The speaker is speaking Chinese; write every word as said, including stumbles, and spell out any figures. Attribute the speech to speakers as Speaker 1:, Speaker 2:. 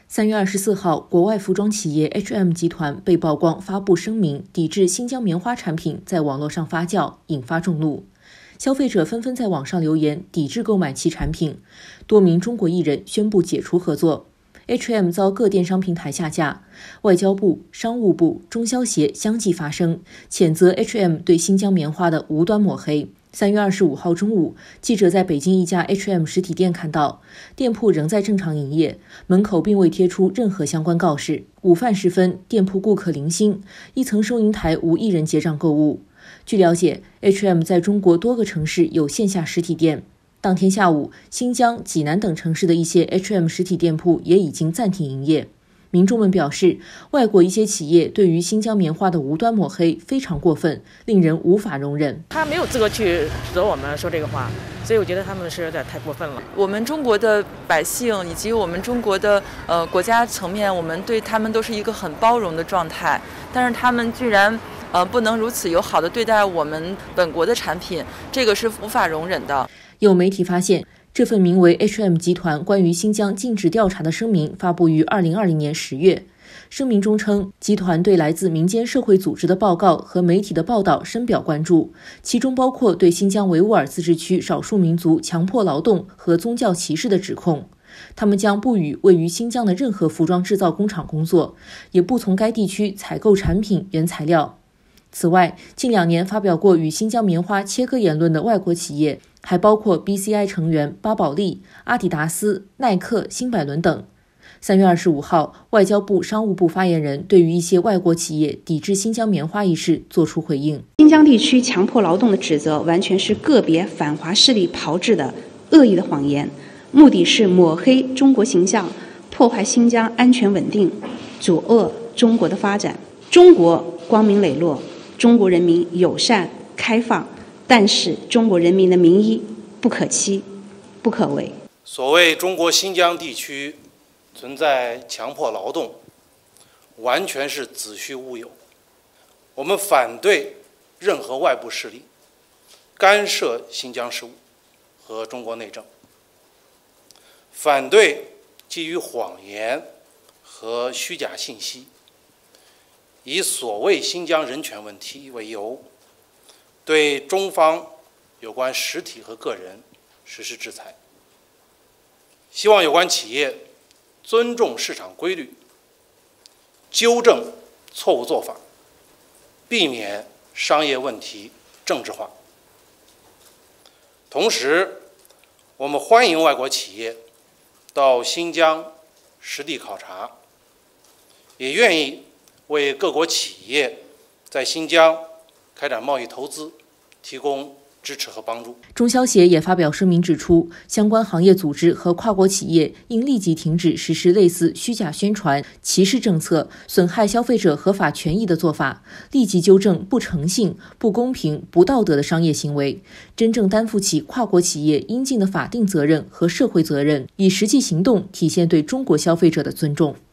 Speaker 1: 三月二十四号，国外服装企业 H and M 集团被曝光发布声明，抵制新疆棉花产品在网络上发酵，引发众怒。消费者纷纷在网上留言抵制购买其产品，多名中国艺人宣布解除合作。H and M 遭各电商平台下架，外交部、商务部、中消协相继发声，谴责 H and M 对新疆棉花的无端抹黑。三月二十五号中午，记者在北京一家 H and M 实体店看到，店铺仍在正常营业，门口并未贴出任何相关告示。午饭时分，店铺顾客零星，一层收银台无一人结账购物。据了解 ，H and M 在中国多个城市有线下实体店。当天下午，新疆、济南等城市的一些 H and M 实体店铺也已经暂停营业。民众们表示，外国一些企业对于新疆棉花的无端抹黑非常过分，令人无法容忍。
Speaker 2: 他没有资格去指责我们说这个话，所以我觉得他们是有点太过分了。
Speaker 3: 我们中国的百姓以及我们中国的呃国家层面，我们对他们都是一个很包容的状态，但是他们居然呃不能如此友好的对待我们本国的产品，这个是无法容忍的。
Speaker 1: 有媒体发现，这份名为 H and M 集团关于新疆禁止调查的声明发布于二零二零年十月。声明中称，集团对来自民间社会组织的报告和媒体的报道深表关注，其中包括对新疆维吾尔自治区少数民族强迫劳动和宗教歧视的指控。他们将不与位于新疆的任何服装制造工厂工作，也不从该地区采购产品原材料。此外，近两年发表过与新疆棉花切割言论的外国企业还包括 B C I 成员巴宝莉、阿迪达斯、耐克、新百伦等。三月二十五号，外交部、商务部发言人对于一些外国企业抵制新疆棉花一事作出回应。
Speaker 4: 新疆地区强迫劳动的指责完全是个别反华势力炮制的恶意的谎言，目的是抹黑中国形象，破坏新疆安全稳定，阻遏中国的发展。中国光明磊落，中国人民友善开放，但是中国人民的民意不可欺，不可为。
Speaker 5: 所谓中国新疆地区存在强迫劳动，完全是子虚乌有。我们反对任何外部势力干涉新疆事务和中国内政，反对基于谎言和虚假信息，以所谓新疆人权问题为由，对中方有关实体和个人实施制裁。希望有关企业尊重市场规律，纠正错误做法，避免商业问题政治化。同时，我们欢迎外国企业到新疆实地考察，也愿意为各国企业在新疆开展贸易投资提供支持和帮助。
Speaker 1: 中消协也发表声明指出，相关行业组织和跨国企业应立即停止实施类似虚假宣传、歧视政策、损害消费者合法权益的做法，立即纠正不诚信、不公平、不道德的商业行为，真正担负起跨国企业应尽的法定责任和社会责任，以实际行动体现对中国消费者的尊重。